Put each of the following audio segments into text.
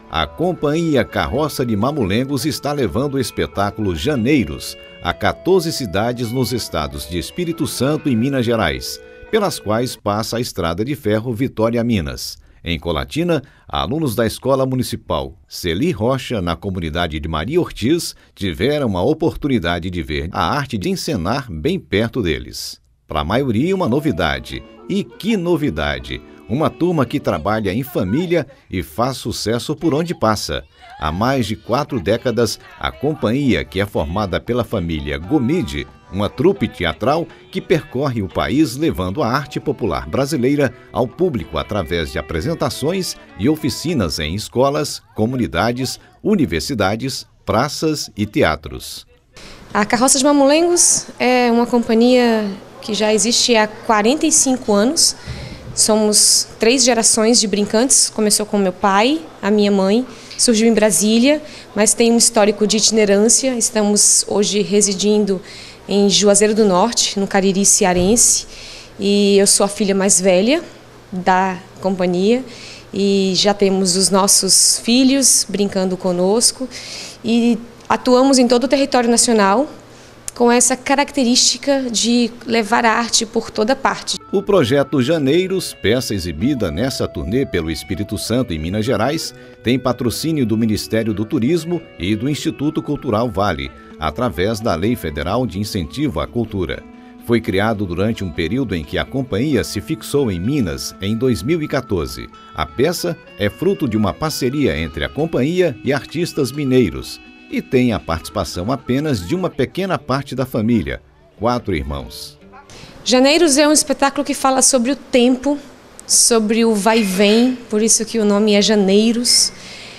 a Companhia Carroça de Mamulengos está levando o espetáculo Janeiros a 14 cidades nos estados de Espírito Santo e Minas Gerais, pelas quais passa a Estrada de Ferro Vitória-Minas. Em Colatina, alunos da Escola Municipal Celi Rocha, na comunidade de Maria Ortiz, tiveram a oportunidade de ver a arte de encenar bem perto deles. Para a maioria, uma novidade. E que novidade! Uma turma que trabalha em família e faz sucesso por onde passa. Há mais de 4 décadas, a companhia, que é formada pela família Gomide, uma trupe teatral que percorre o país levando a arte popular brasileira ao público através de apresentações e oficinas em escolas, comunidades, universidades, praças e teatros. A Carroça de Mamulengos é uma companhia que já existe há 45 anos. Somos 3 gerações de brincantes. Começou com meu pai, a minha mãe. Surgiu em Brasília, mas tem um histórico de itinerância. Estamos hoje residindo em Juazeiro do Norte, no Cariri cearense. E eu sou a filha mais velha da companhia. E já temos os nossos filhos brincando conosco. E atuamos em todo o território nacional, com essa característica de levar a arte por toda parte. O projeto Janeiros, peça exibida nessa turnê pelo Espírito Santo e Minas Gerais, tem patrocínio do Ministério do Turismo e do Instituto Cultural Vale, através da Lei Federal de Incentivo à Cultura. Foi criado durante um período em que a companhia se fixou em Minas, em 2014. A peça é fruto de uma parceria entre a companhia e artistas mineiros, e tem a participação apenas de uma pequena parte da família, 4 irmãos. Janeiros é um espetáculo que fala sobre o tempo, sobre o vai e vem, por isso que o nome é Janeiros.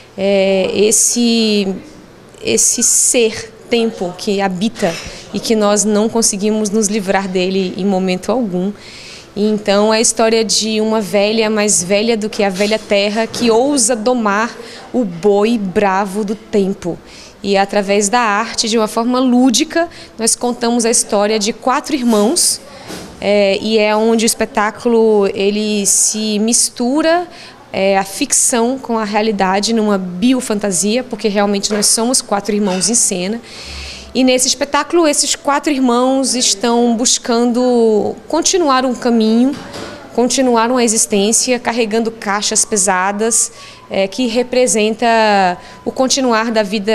Esse ser tempo que habita e que nós não conseguimos nos livrar dele em momento algum. E então é a história de uma velha mais velha do que a velha terra que ousa domar o boi bravo do tempo. E através da arte, de uma forma lúdica, nós contamos a história de 4 irmãos, e é onde o espetáculo ele se mistura a ficção com a realidade numa biofantasia, porque realmente nós somos 4 irmãos em cena. E nesse espetáculo, esses 4 irmãos estão buscando continuar um caminho, continuar uma existência, carregando caixas pesadas, que representa o continuar da vida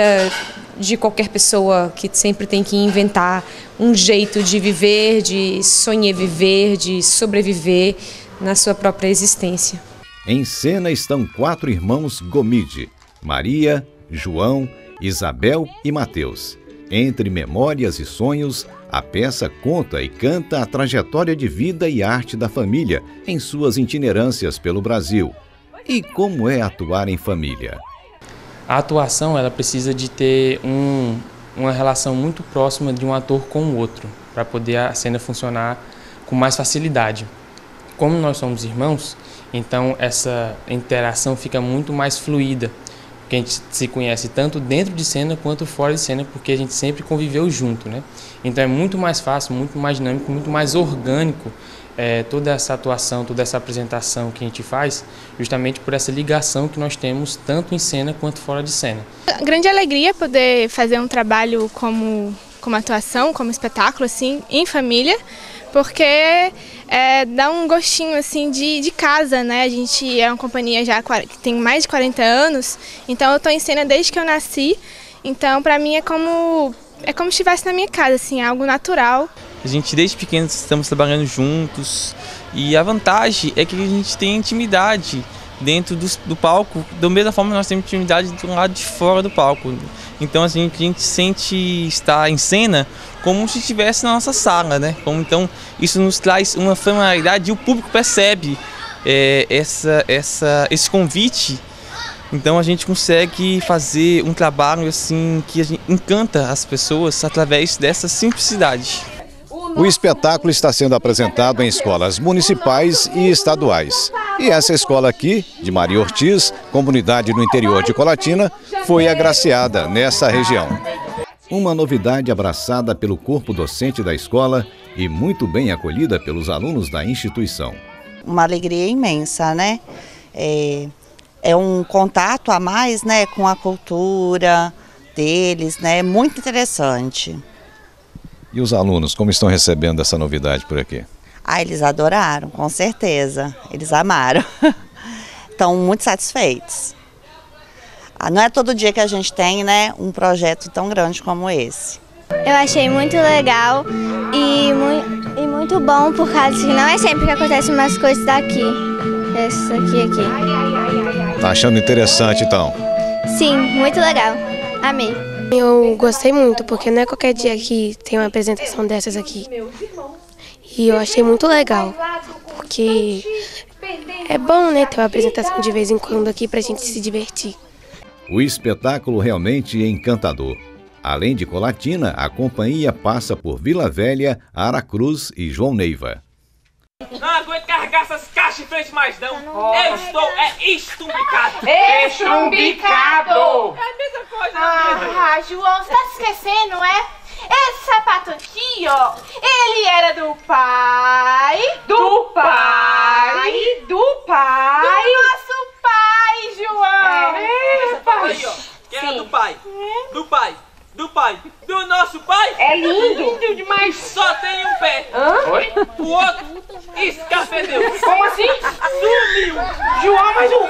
de qualquer pessoa que sempre tem que inventar um jeito de viver, de sonhar-viver, de sobreviver na sua própria existência. Em cena estão 4 irmãos Gomide: Maria, João, Isabel e Mateus. Entre memórias e sonhos, a peça conta e canta a trajetória de vida e arte da família em suas itinerâncias pelo Brasil. E como é atuar em família? A atuação ela precisa de ter uma relação muito próxima de um ator com o outro, para poder a cena funcionar com mais facilidade. Como nós somos irmãos, então essa interação fica muito mais fluida, porque a gente se conhece tanto dentro de cena quanto fora de cena, porque a gente sempre conviveu junto, né? Então é muito mais fácil, muito mais dinâmico, muito mais orgânico toda essa atuação, toda essa apresentação que a gente faz, justamente por essa ligação que nós temos tanto em cena quanto fora de cena. Grande alegria poder fazer um trabalho como atuação, como espetáculo, assim, em família, porque dá um gostinho assim de casa, né? A gente é uma companhia já que tem mais de 40 anos, então eu estou em cena desde que eu nasci, então para mim é como se estivesse na minha casa, assim, é algo natural. A gente desde pequenos estamos trabalhando juntos e a vantagem é que a gente tem intimidade dentro do palco, da mesma forma que nós temos intimidade do lado de fora do palco. Então assim, a gente sente estar em cena como se estivesse na nossa sala, né? Então isso nos traz uma familiaridade e o público percebe esse convite. Então a gente consegue fazer um trabalho assim que a gente encanta as pessoas através dessa simplicidade. O espetáculo está sendo apresentado em escolas municipais e estaduais. E essa escola aqui, de Maria Ortiz, comunidade no interior de Colatina, foi agraciada nessa região. Uma novidade abraçada pelo corpo docente da escola e muito bem acolhida pelos alunos da instituição. Uma alegria imensa, né? É é um contato a mais, né, com a cultura deles, né, muito interessante. E os alunos, como estão recebendo essa novidade por aqui? Ah, eles adoraram, com certeza, eles amaram, estão muito satisfeitos. Não é todo dia que a gente tem, né, um projeto tão grande como esse. Eu achei muito legal e muito bom, por causa que não é sempre que acontecem umas coisas daqui. Essa aqui. Tá achando interessante, então? Sim, muito legal. Amei. Eu gostei muito, porque não é qualquer dia que tem uma apresentação dessas aqui. E eu achei muito legal, porque é bom, né, ter uma apresentação de vez em quando aqui pra gente se divertir. O espetáculo realmente é encantador. Além de Colatina, a companhia passa por Vila Velha, Aracruz e João Neiva. Não aguento carregar essas caixas em frente mais não. Eu estou estrumbicado. Estrumbicado! É a mesma coisa. João, você tá se esquecendo, é? Esse sapato aqui, ó, ele era do pai. Do pai. Do nosso pai, João. Essa foto aí, ó, que era do pai. Do nosso pai. É lindo demais. Só tem um pé. Oi? O outro escafedeu. Como assim? Sumiu. João, mas o